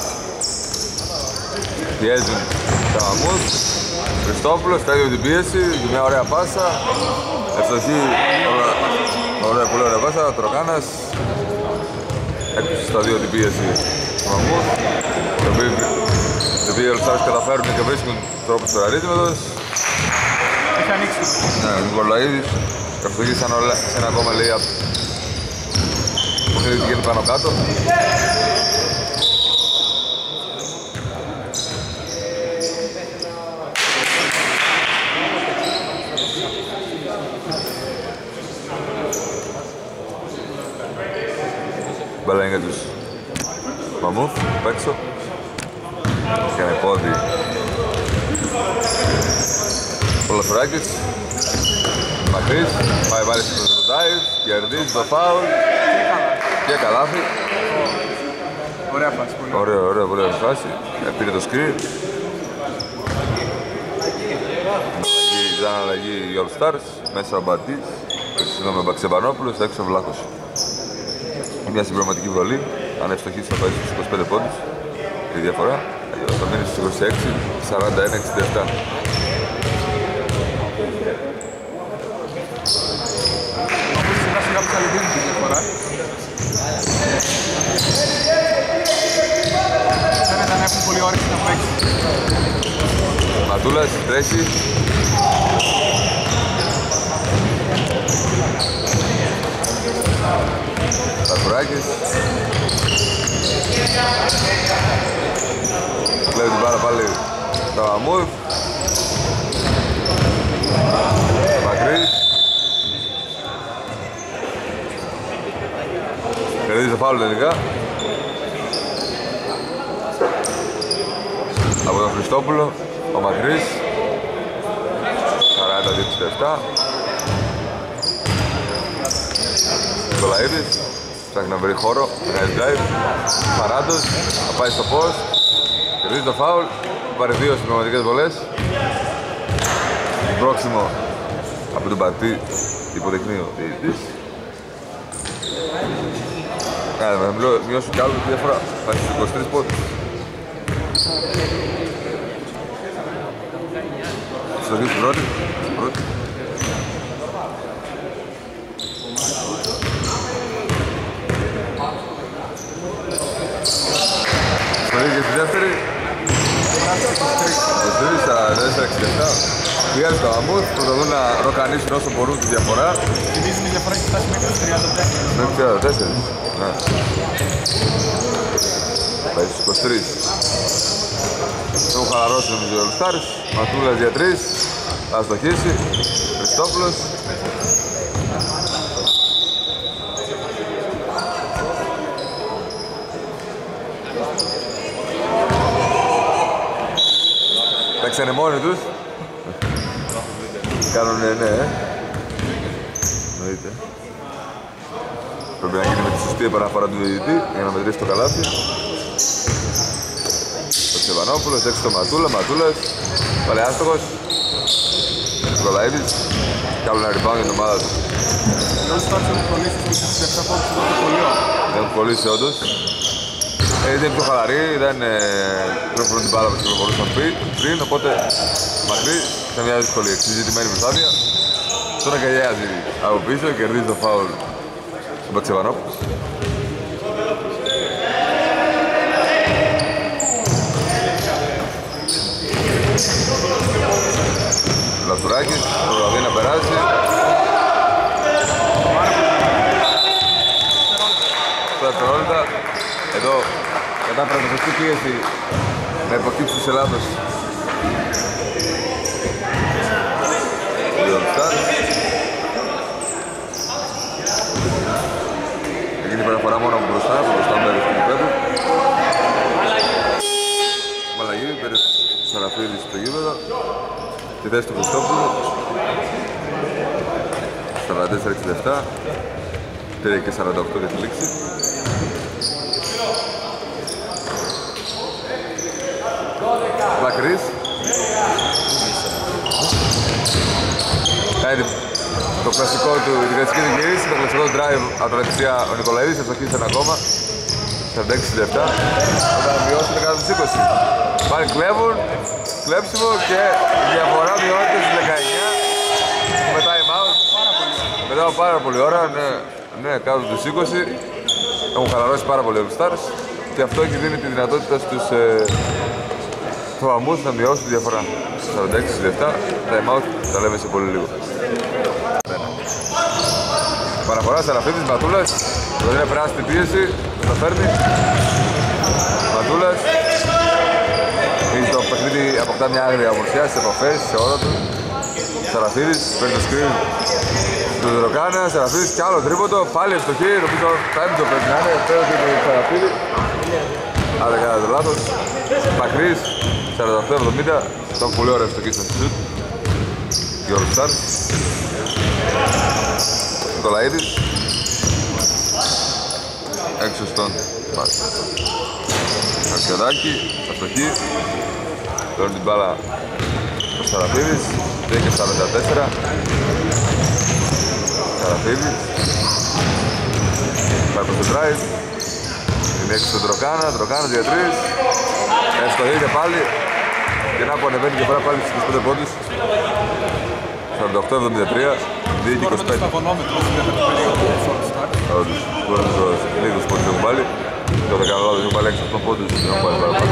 πιέζουν τα Μαμούθ. Χριστόπουλος στέλνει την πίεση και μια ωραία πάσα. Ευστοχή, πολύ ωραία πάσα. Τροκάνας έκπληξε στα 2 την πίεση του Μαμούθ. Οι οποίοι All Stars καταφέρουν και βρίσκουν τρόπους περαρρύθμιτος. Έχει ανοίξει. Ναι, ο Νικολαίδης καθοδηγεί σαν ένα ακόμα layup. Ξέρετε τι γίνεται πάνω κάτω. Μπάλα είναι για τους Μαμούθ, απ' έξω. Και ένα πόδι ο Λαφράκης. Μακρύς, πάει βάλει στο dive, κερδίζει το φάουλ και καλάθι. Ωραία φάση, Ωραία φάση. Πήρε το screen. Ήταν αλλαγή οι All Stars, μέσα ο Μπατής, με Μπαξεβανόπουλος, έξω ο Βλάχος. Μια συμπληρωματική βολή, αν ευστοχίσει θα πάει στους 25 πόντους. Η διαφορά θα μείνει στους 26, 41-67. Σιγά που θα λυθούν τη διαφορά. Φαίνεται να έχουν πολύ όρεξη να παίξει. Ματούλας, τρέχει. Τακουράκης. Κλέβει την μπάλα πάλι τα Μαμούθ. Μακρύς. Κερδίζει το φάουλ τελικά. Από τον Χριστόπουλο, ο Μακρύς. 42-67. Νικολαίδης. Ψάχνει να βρει χώρο. Κάνει drive. Παράντος. Θα πάει στο post. Κερδίζει το foul. Πάρει 2 συμπληρωματικές βολές. Πρόξιμο από τον πατή υποδεικνύει ο διαιτητής. Να μειώσουν κι άλλο τη διαφορά. Πάει στους 23 πόντους. Στοχή στην πρώτη. Στοχή και στη δεύτερη. 24-67. Πήγανε στο Αμμούθ, προσπαθούν να ροκανίσουν όσο μπορούν τη διαφορά. Θυμίζουν η διαφορά έχει φτάσει μέχρι 34. Μέχρι 34. Ναι. Πάει στους 23. Έχουν χαλαρώσει νομίζω οι All Stars. Ματούλας για 3. Θα στοχίσει. Χριστόπουλος. Παίξανε μόνοι τους. Κάνουνε ναι. Εννοείται. Πρέπει να γίνει με τη σωστή επαναφορά του διαιτητή για να μετρήσει το καλάθι. Ο Τσεβανόπουλος, έξω το Ματούλα, Ματούλας. Πάλι άστοχος. Νικολαίδης. Κι άλλο ένα rebound για την ομάδα του. Όλοι στάρτες έχουν κολλήσει στους 27 πόντους στο σχολείο. Έχουν κολλήσει όντως. Είναι πιο χαλαροί, δεν προφέρουν την μπάλα που κυκλοφορούσαν πριν, οπότε μακρύ σε μια δύσκολη εξυζητημένη προσπάθεια. Τώρα αγκαλιάζει από πίσω, κερδίζει το φάουλ στον Πατσεβανόπουλος. Λαστουράκης, προσπαθεί να περάσει. Στα δευτερόλεπτα, εδώ κατά πραγματική πίεση να υποκύψει σε λάθος. Έγινε η παραφορά μόνο από μπροστά μέρος του γηπέδου. Μαλαγή, πήρε Σαραφίδης στο γήπεδο. Τη θέση του Χριστόπουλου. 44-67. Πήρε και 48 για τη λήξη. Μακρύς. Το κλασικό του, την κλασική του γυρίση, το κλασικό drive από τα δεξιά ο Νικολαίδης, ευστοχίζει ένα ακόμα. 46-67. Όταν μειώσει το κάτω τους 20. Πάλι κλέβουν, κλέψιμο και η διαφορά μειώνεται στις 19. Με time out. Μετά από πάρα πολύ ώρα, ναι, κάτω τους 20. Έχουν χαλαρώσει πάρα πολύ οι All Stars και αυτό έχει δίνει τη δυνατότητα στους Αμμούθ να μειώσουν τη διαφορά. 46-67, time out, τα λέμε σε πολύ λίγο. Παραφορά Σαραφίδης, Ματούλας, δηλαδή να περάσει την πίεση, τα φέρνει. Ματούλας, το παιχνίδι αποκτά μια άγρια ομορφιά στις επαφές, σε όλα του. Σαραφίδης, παίρνει το screen του Δροκάνα, Σαραφίδης κι άλλο τρίποντο, πάλι ευστοχή, νομίζω πέμπτο πρέπει να είναι, πέρασε το Σαραφίδη. Άρα κάνατε λάθος. Μακρύς, 48-70, ήταν πολύ ωραία ευστοχή στο σουτ. Οι All Stars. Νικολαίδης. Έξω στον Αρχιαδάκη, αστοχή. Παίρνει την μπάλα ο Σαραφίδης, 10-44. Σαραφίδης. Πάει προς το drive. Είναι έξω στον Τροκάνα, για 3. Ευστοχείται πάλι. Και να που ανεβαίνει και πέρα πάλι στους 25 πόντους. 48-73, 2-25. Στο αγωνόμετρο στην δεύτερη περίοδο του All Stars. Όντως, μπορείς λίγους πόντους έχουν πάλι. Το δεν κάνω λάθος, έχουν πάλι 6-8 πόντους, δεν έχουν πάλι παραπάνω.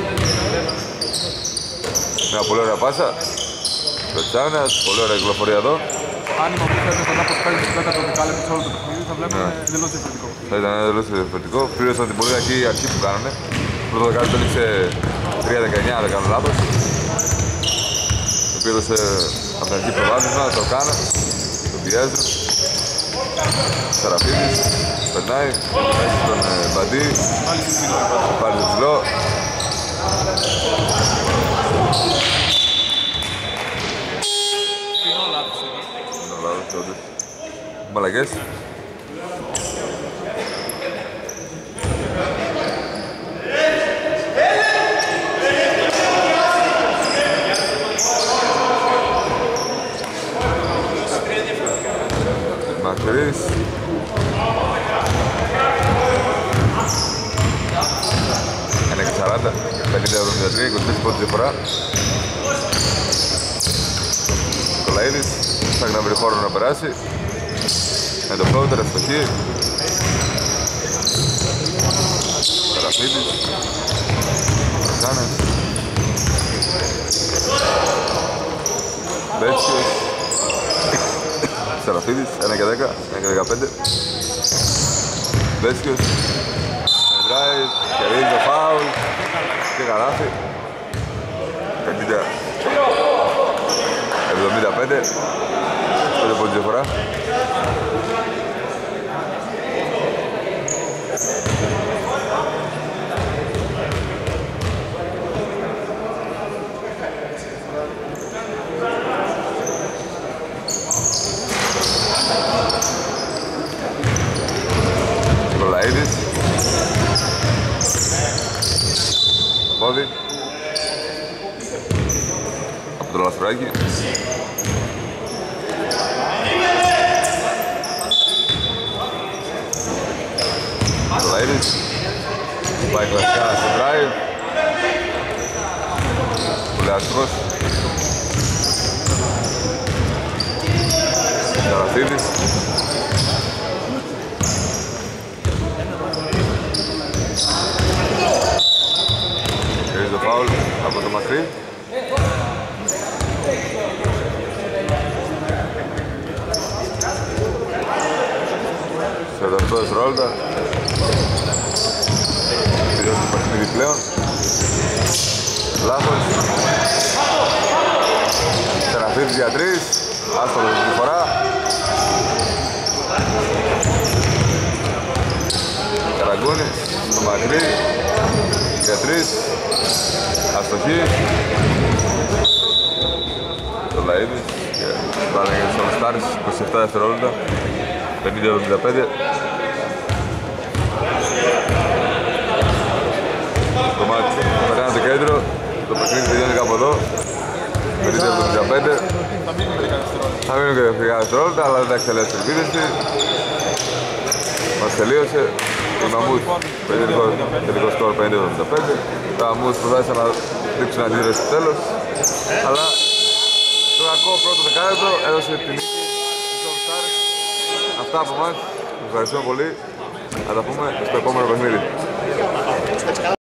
Μια πολύ ωραία πάσα. Πετσάνας, πολύ ωραία κυκλοφορία εδώ. Άνοιγμα που θέλετε μετά από 5-10 δεκάλεπτο σε όλο το παιχνίδι θα βλέπουμε εντελώς διαφορετικό. Θα ήταν εντελώς διαφορετικό. Πλήρωσαν την πολύ αρχή που κάνανε. Το πρώτο δεκάλεπτο έλειξε 3-19, αν δεν κάνω λάθος. Το οποίο έδωσε από την αρχή προβάδισμα, το κάνα, το πιέζουν. Σαραφίδης, περνάει, μέσα στον Μπαντή. Πάλι στο ψηλό. Κοινό λάθος εδώ. Κοινό λάθος, όντως. Μαλακές. 23 πόντους διαφορά. Νικολαίδης θα να βρει χώρο να περάσει. Με το φλότερ, αστοχή. Καραφίδης. Ρωσάνας. Μπέτσιος. Σαραφίδης, 1 και 10, 1 και 15. Μπέτσιος. Με drive, κερδίζει το φάουλ. Και καλάθι. 75. 5 πόντους διαφορά. Νικολαίδης. Πόδι. Από το Λασπράκι. Νικολαίδης. Πάει κλασικά στο drive. Πολύ άστοχος. Καραθίδης. Κερδίζει το φάουλ από το μακρύ. Σε 48 δευτερόλεπτα. Τελειώσει το παιχνίδι πλέον. Λάθος. Σεραφίδης για 3. Άστοχος τη φορά. Καραγκούνης στο μακρύ. Για 3. Αστοχή. Το Λαΐδης. Πάνε για τους All-Stars. 27 δευτερόλεπτα. 50-75. Το μάτι περνάει το κέντρο. Το παιχνίδι τελειώνει κάπου εδώ. 50-75. Θα μείνουν και 10 δευτερόλεπτα, αλλά δεν τα εκτελέσει την επίθεση. Μας τελείωσε. Οι Μαμούτ, τελικό σκορ 50-75. Τα Μαμούτ προσπάθησαν να δείξουν αντίδραση στο τέλος. Αλλά το κακό πρώτο δεκάλεπτο έδωσε την νίκη στους All-Stars. Αυτά από εμάς. Ευχαριστούμε πολύ. Θα τα πούμε στο επόμενο παιχνίδι.